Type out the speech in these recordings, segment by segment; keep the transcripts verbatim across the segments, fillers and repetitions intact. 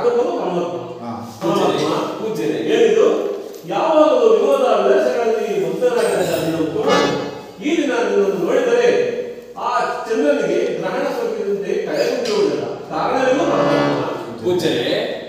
ಆಗಬಹುದು ಪರಮಾತ್ಮ. ಪೂಜ್ಯರೇ ಪೂಜ್ಯರೇ ಏನಿದು ಯಾವಾಗಲೂ ವಿರೋಧ ವಿಲಾಸಗಳಲ್ಲಿ ಮುಕ್ತನಾಗಿರುವ ಈ ದಿನ ನಿನ್ನನ್ನು ನೋಡಿದರೆ ಆ ಚಂದ್ರನಿಗೆ ಗ್ರಹಣ ಸ್ವರ್ಗದಂತೆ ಕಳೆದುಕೊಳ್ಳುವುದಿಲ್ಲ. ಕಾರಣವೇನು ಪರಮಾತ್ಮ? ಪೂಜ್ಯರೇ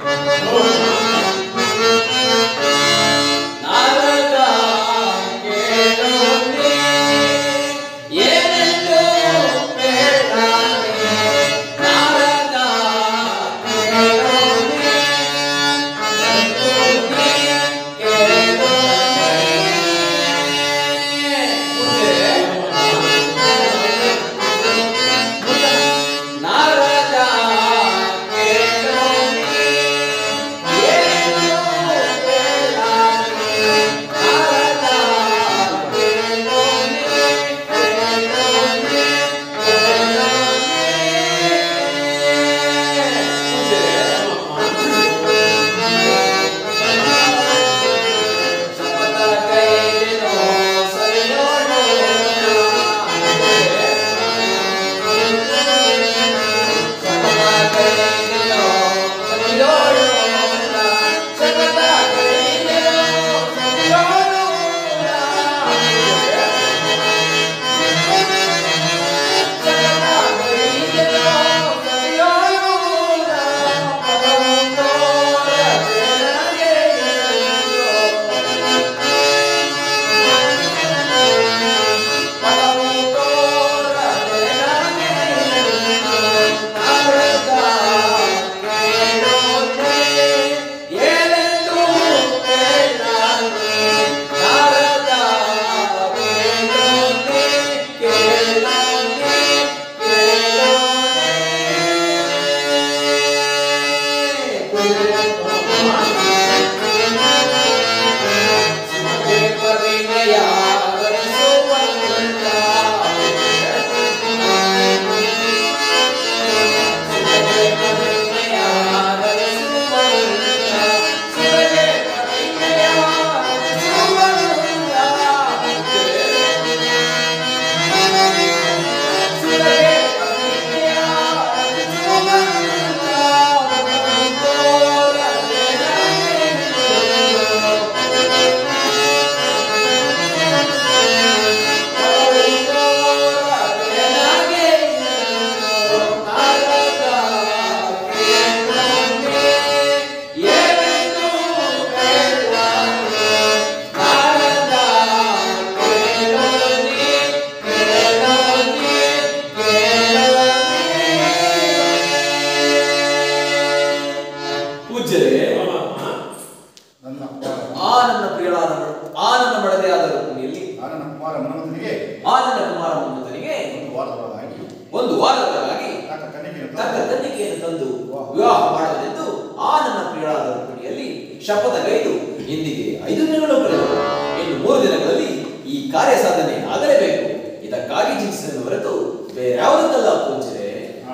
ಒಂದು ವಾರದೊಳಗಾಗಿ ತಕ್ಕ ಕನ್ನಿಕೆಯನ್ನು ತಂದು ವಿವಾಹ ಮಾಡುವುದೆಂದು ಆ ನನ್ನ ಪ್ರಿಯಳಾದ ರುಕ್ಮಿಣಿಯಲ್ಲಿ ಶಪಥಗೈದು ಇಂದಿಗೆ ಐದು ದಿನಗಳು ಕಳೆದವು. ಇನ್ನು ಮೂರು ದಿನಗಳಲ್ಲಿ ಈ ಕಾರ್ಯ ಸಾಧನೆ ಆಗಲೇಬೇಕು. ಇದಕ್ಕಾಗಿ ಚಿಂತಿಸಿದ ಹೊರತು ಬೇರೆ ಯಾವುದಕ್ಕಲ್ಲ ಪೂಜ್ಯರೇ.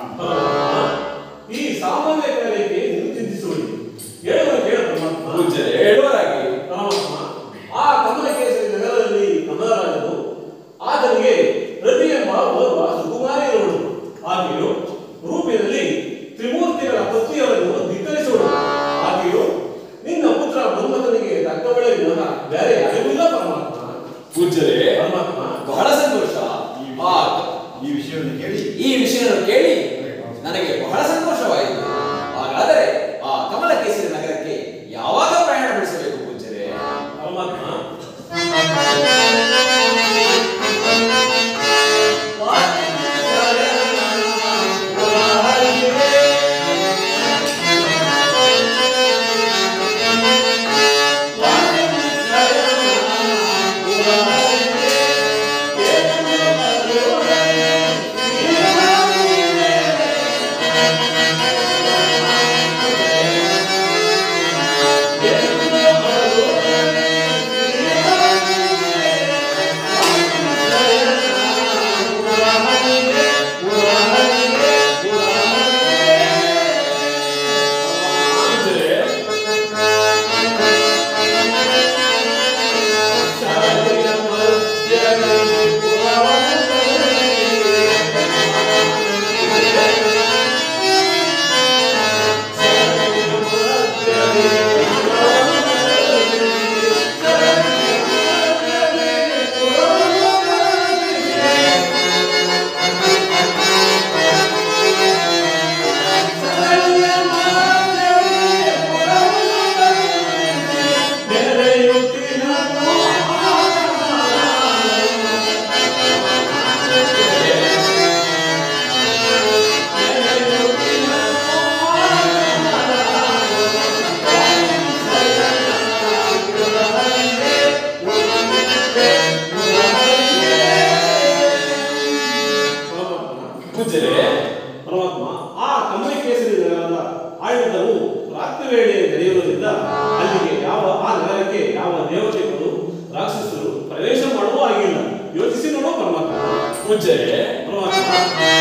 ಈ ಸಾಮಾನ್ಯ ಕಾರ್ಯಕ್ಕೆ ನೀವು ಚಿಂತಿಸುವುದು ಹೇಳುವ ಕೇಳ ಪರಮಾತ್ಮ. ಪೂಜ್ಯರೇ ಹೇಳುವರಾಗಿ ಆ ಕಮಲಕೇಸರಿ ನಗರದಲ್ಲಿ ಕಮಲರಾಜನು ಆತನಿಗೆ ರತಿ ಎಂಬ ಓರ್ವ ಸುಕುಮಾರಿ ಇರುವಳು. ಆಕೆಯು ರೂಪಿನಲ್ಲಿ ತ್ರಿಮೂರ್ತಿಗಳ ಪತ್ನಿಯವರನ್ನು ಧಿಕ್ಕರಿಸುವಳು. ಆಕೆಯು ನಿನ್ನ ಪುತ್ರ ಮನ್ಮಥನಿಗೆ ತಕ್ಕವಳೆ ವಿನಃ ಬೇರೆ ಯಾರಿಗೂ ಇಲ್ಲ ಪರಮಾತ್ಮ. ಪೂಜ್ಯರೇ ಪರಮಾತ್ಮ ಬಹಳ ಸಂತೋಷ. ಈ ವಿಷಯವನ್ನು ಕೇಳಿ ಈ ವಿಷಯವನ್ನು ಯುದ್ಧವು ರಾತ್ರಿ ವೇಳೆ ನಡೆಯುವುದರಿಂದ ಅಲ್ಲಿಗೆ ಯಾವ ಆ ನಗರಕ್ಕೆ ಯಾವ ದೇವತೆಗಳು ರಾಕ್ಷಸರು ಪ್ರವೇಶ ಮಾಡುವ ಆಗಿಲ್ಲ. ಯೋಚಿಸಿ ನೋಡು ಪರಮಾತ್ಮ. ಪೂಜ್ಯ ಪರಮಾತ್ಮ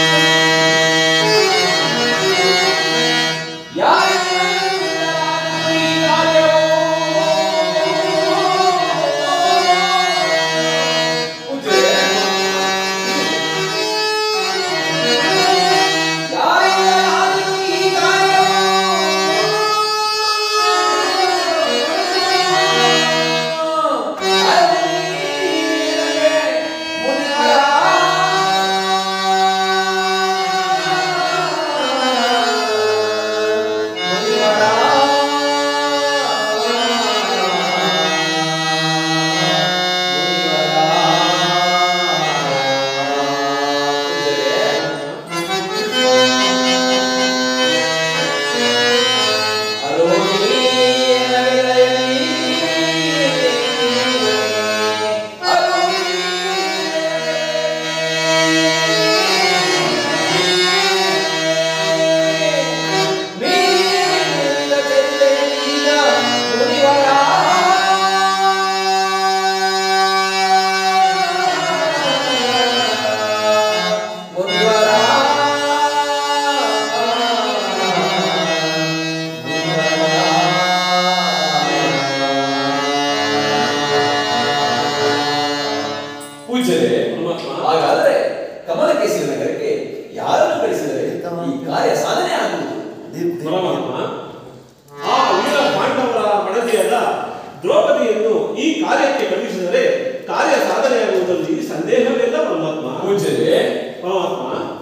ಹಾಗಾದರೆ ಕಮಲಕೇಸರಿ ನಗರಕ್ಕೆ ಯಾರನ್ನು ಕಳಿಸಿದರೆ ಈ ಕಾರ್ಯ ಸಾಧನೆ ಆಗುವುದು? ಪರಮಾತ್ಮ ಆ ವೀರ ಪಾಂಡವರ ಮಡದಿಯಾದ ದ್ರೌಪದಿಯನ್ನು ಈ ಕಾರ್ಯಕ್ಕೆ ಕಳುಹಿಸಿದರೆ ಕಾರ್ಯ ಸಾಧನೆಯಾಗುವುದರಲ್ಲಿ ಸಂದೇಹವಿಲ್ಲ ಪರಮಾತ್ಮ. ಪೂಜ್ಯರೇ, ಪರಮಾತ್ಮ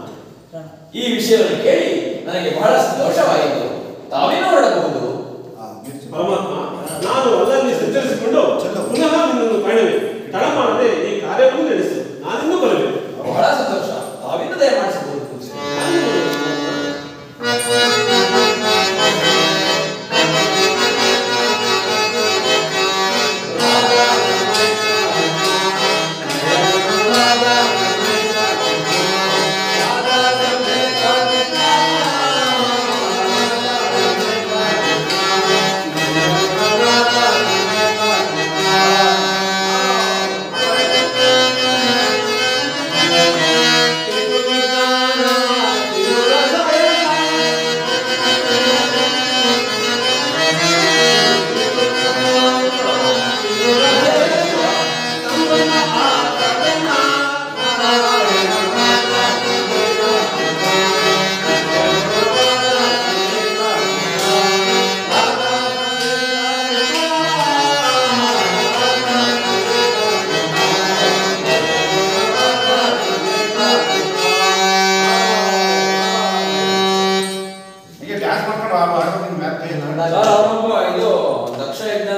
ಈ ವಿಷಯವನ್ನು ಕೇಳಿ ನನಗೆ ಬಹಳ ಸಂತೋಷವಾಯಿತು. ತಾವೇನೋ ಹೊರಡಬಹುದು? ಪರಮಾತ್ಮ, ನಾನು ಅಲ್ಲಲ್ಲಿ ಸಂಚರಿಸಿಕೊಂಡು ಪುನಃ ನಿನ್ನನ್ನು ಕಾಣುವೆ. ತಡ ಮಾಡದೆ ಈ ಕಾರ್ಯವನ್ನು ನಡೆಸು. ನಾನಿನ್ನೂ ಬರಬೇಕು. ಬಹಳ ಸಂತೋಷ. ತಾವಿನ್ನೂ ದಯಮಾಡಿಸಬಹುದು ಪೂಜ್ಯ. ಇದು ದಕ್ಷ ಯಜ್ಞ